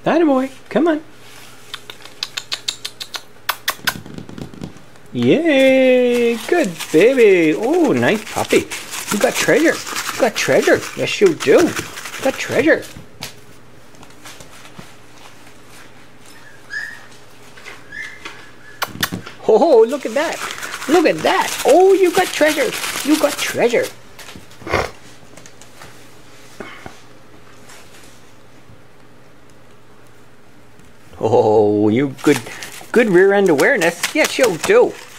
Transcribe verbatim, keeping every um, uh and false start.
Attaboy, come on. Yay, good baby. Oh, nice puppy. You got treasure. You got treasure. Yes, you do. You got treasure. Oh, look at that. Look at that. Oh, you got treasure. You got treasure. Oh, you good, good rear end awareness. Yes, you do.